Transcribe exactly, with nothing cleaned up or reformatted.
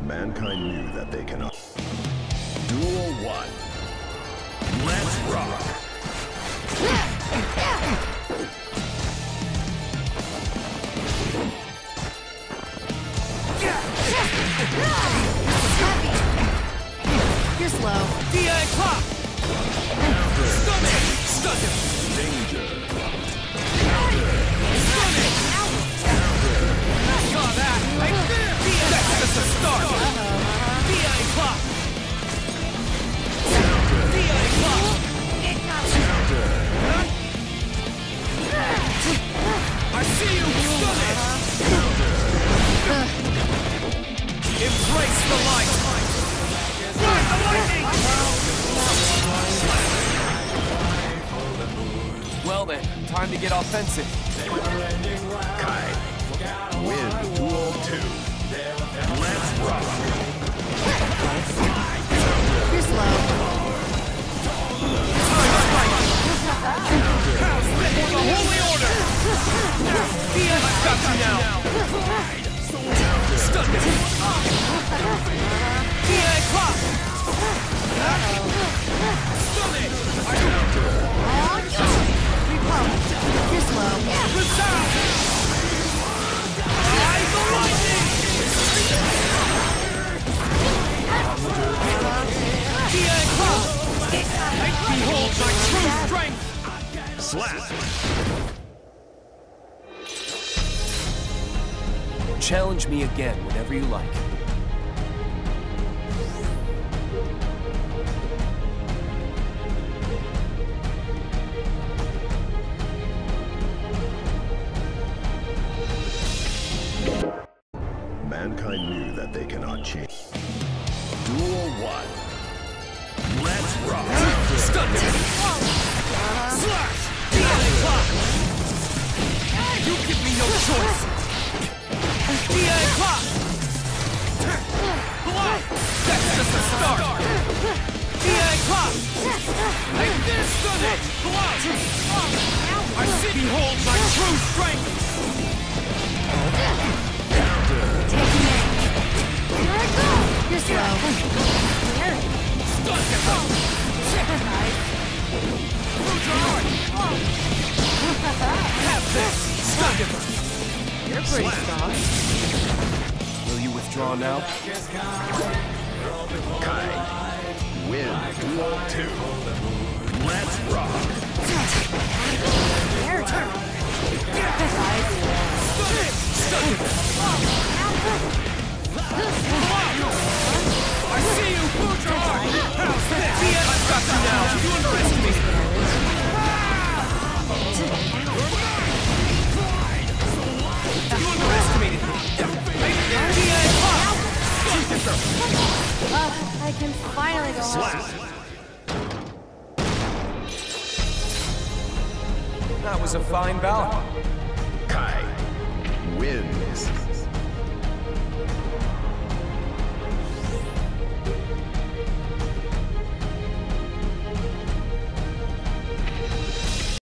Mankind knew that they cannot. Duel one. Let's rock! You're slow. D I pop! Stun it! Stun it! Danger! Stun it! Saw that! Right there! D I That's just a start! D I pop! D I pop! I see you! Stun it! Embrace the light! Ride the lightning! Well then, time to get offensive. Kai. Win Duel two. Let's rock! You're slow. Time to fight! House for the holy order! I've got you now! Stun it! D I pop! Stun it! You're slow. Resound! Ride the lightning! D I pop! Behold my true strength! Slap! Challenge me again whenever you like. Mankind knew that they cannot change. Duel one. Let's rock! Stun it! Slash! D I pop! You give me no choice! D I pop! Block! That's just a start! D I pop! Like this! Stun it! Block! I see! Behold my true strength! You're slow. Stun it! Have this! Stun it! You're pretty strong. Will you withdraw now? Kai. Win Duel two. Let's rock! Their turn. Stun it! Stun it! I see you! Food your heart! How's this? I've got you now! You underestimate me! You underestimated me! Oh, I can finally go home. Slap! That was a fine bout.